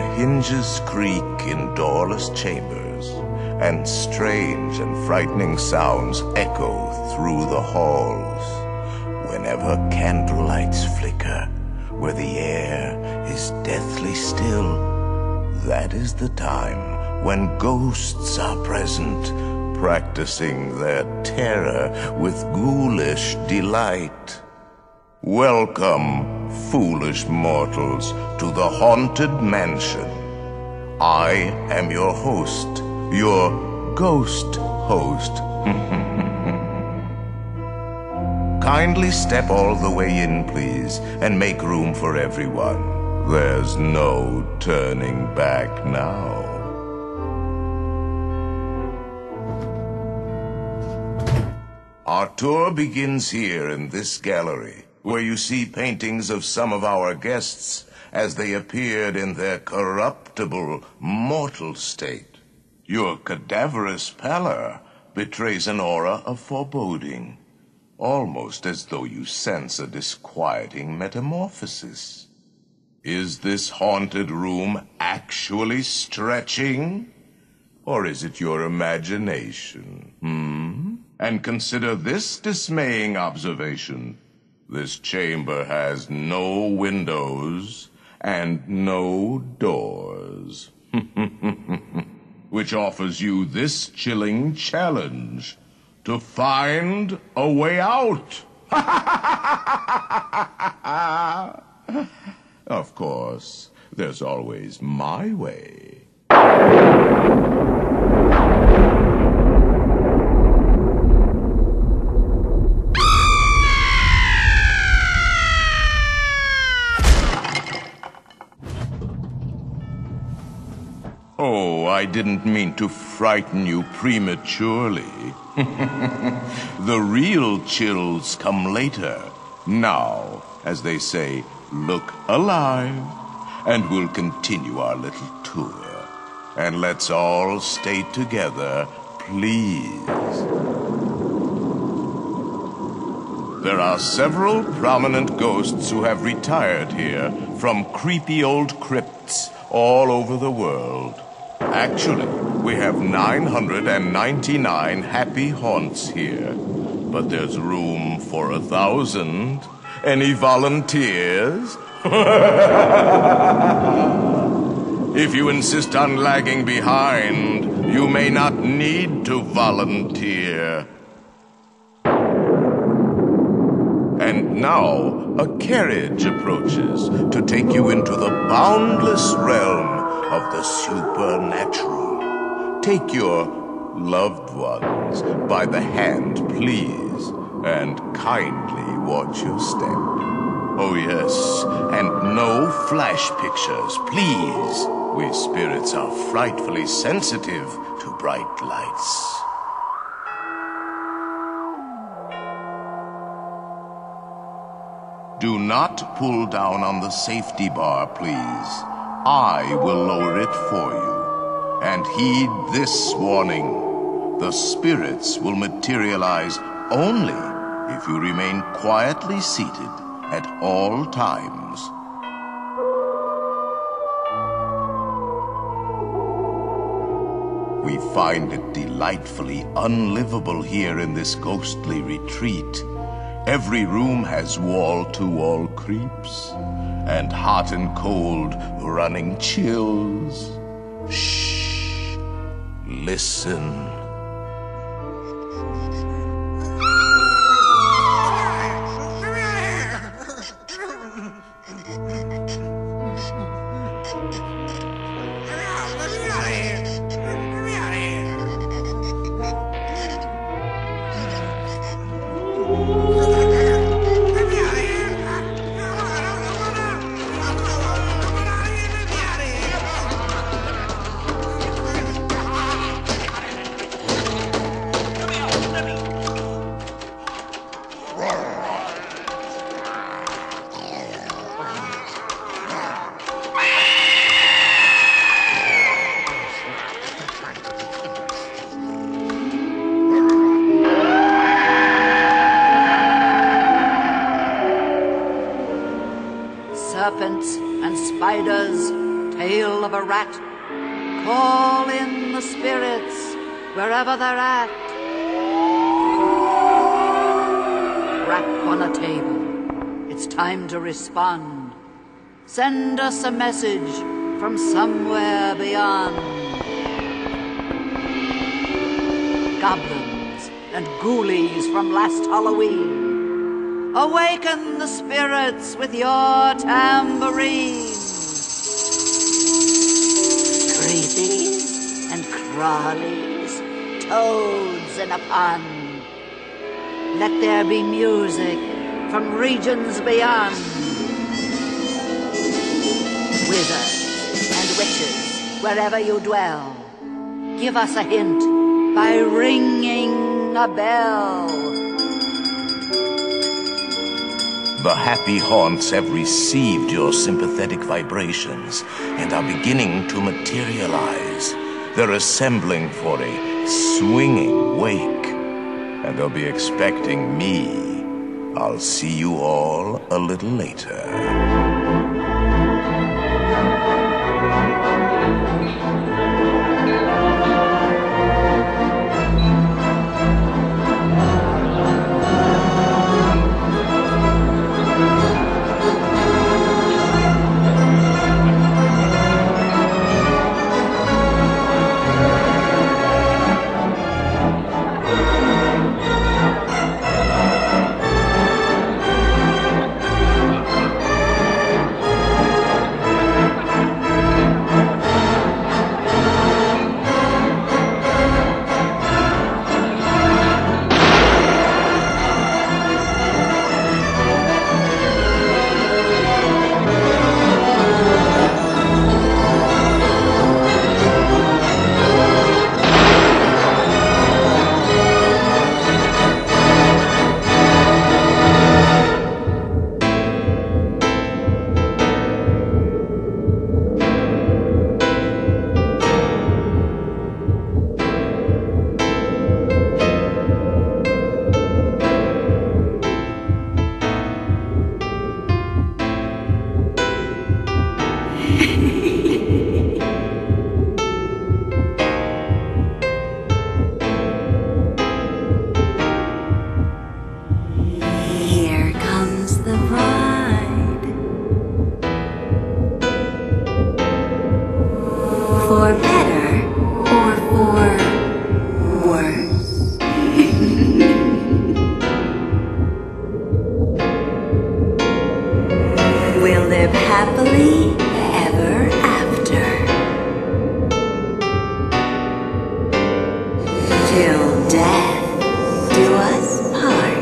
hinges creak in doorless chambers, and strange and frightening sounds echo through the halls. Whenever candlelights flicker, where the air is deathly still, that is the time when ghosts are present, practicing their terror with ghoulish delight. Welcome, foolish mortals, to the Haunted Mansion. I am your host, your ghost host. Kindly step all the way in, please, and make room for everyone. There's no turning back now. Our tour begins here in this gallery, where you see paintings of some of our guests as they appeared in their corruptible, mortal state. Your cadaverous pallor betrays an aura of foreboding, almost as though you sense a disquieting metamorphosis. Is this haunted room actually stretching? Or is it your imagination? And consider this dismaying observation. This chamber has no windows and no doors. Which offers you this chilling challenge: to find a way out. Of course, there's always my way. Oh, I didn't mean to frighten you prematurely. The real chills come later. Now, as they say, look alive, and we'll continue our little tour. And let's all stay together, please. There are several prominent ghosts who have retired here from creepy old crypts all over the world. Actually, we have 999 happy haunts here, but there's room for 1,000. Any volunteers? If you insist on lagging behind, you may not need to volunteer. And now, a carriage approaches to take you into the boundless realm of the supernatural. Take your loved ones by the hand, please, and kindly watch your step. Oh yes, and no flash pictures, please. We spirits are frightfully sensitive to bright lights. Do not pull down on the safety bar, please. I will lower it for you. And heed this warning. The spirits will materialize only if you remain quietly seated at all times. We find it delightfully unlivable here in this ghostly retreat. Every room has wall-to-wall creeps, and hot and cold running chills. Shh! Listen. tail of a rat. Call in the spirits wherever they're at. Rap on a table. It's time to respond. Send us a message from somewhere beyond. Goblins and ghoulies from last Halloween, awaken the spirits with your tambourine. Creepies and crawlies, toads in a pond, let there be music from regions beyond. Wizards and witches, wherever you dwell, give us a hint by ringing a bell. The happy haunts have received your sympathetic vibrations and are beginning to materialize. They're assembling for a swinging wake, and they'll be expecting me. I'll see you all a little later. For better or for worse? We'll live happily ever after. Till death do us part.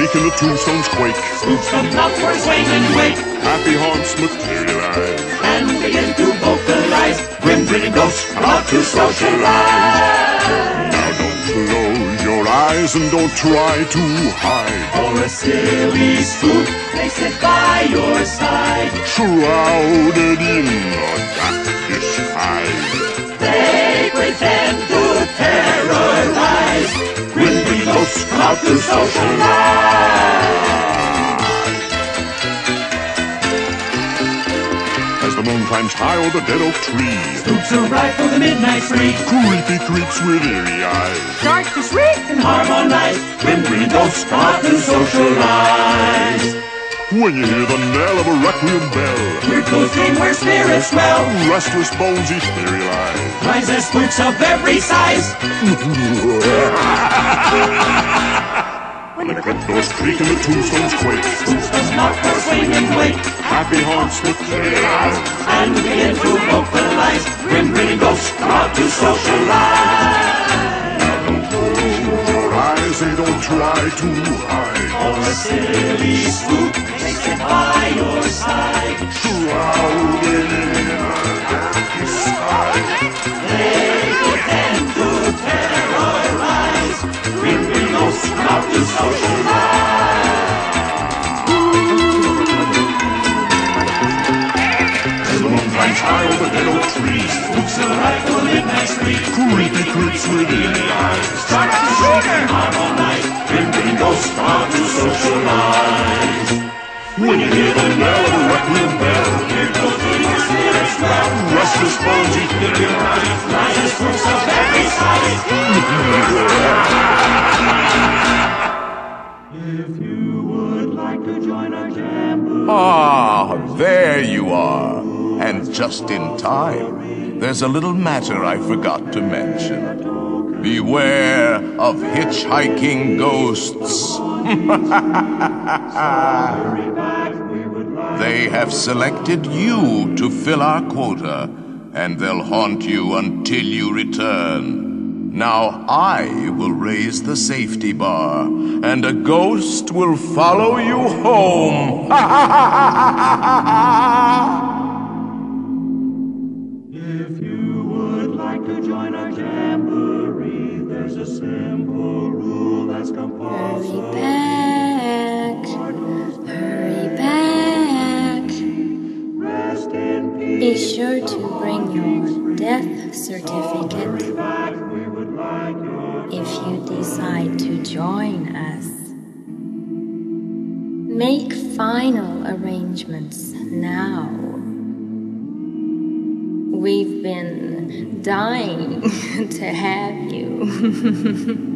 creak and the tombstones quake. Spooks of for swing and wake. Happy haunts materialize And begin to vocalize. Grim grinning ghosts come out to socialize. Now don't close your eyes and don't try to hide. For a silly spook, they sit by your side. Shrouded in a dark disguise. They pretend to terrorize. Grim grinning ghosts come out to socialize. As the moon climbs high o'er the dead oak tree, Spooks arrive for the midnight spree. creepy creeps with eerie eyes. Start to shriek and harmonize. Grim grinning ghosts come out to socialize. When you hear the knell of a requiem bell, We're closing where spirits dwell. restless bones etherealize. Rise as spooks of every size. When the crypt doors creak and the tombstones quake, Does not for swing and wake. happy haunts materialize. And begin to vocalize. Grim grinning ghosts come out to socialize. Close your eyes and don't try to hide. For a silly spook, they sit by your side. Shrouded in a dark disguise. They pretend to terrorize. Grim grinning ghosts come out to socialize. As the moon climbs high over the dead oak trees, Spooks arrive for the midnight spree. creepy creeps with eerie eyes. Start to shriek and harmonize. Grim grinning ghosts come out to socialize. When you hear the knell of a requiem bell, Here goes the your spirits dwell. restless bones etherealize. Rise as spooks of every size. If you would like to join our jamboree, Ah, there you are. And just in time. There's a little matter I forgot to mention. Beware of hitchhiking ghosts. They have selected you to fill our quota, and they'll haunt you until you return. Now I will raise the safety bar, and a ghost will follow you home. if you would like to join our jamboree, there's a simple rule that's compulsory. Hurry back. Rest in peace. Be sure to bring your death certificate We would like your if you decide to join us. Make final arrangements now. We've been dying to have you.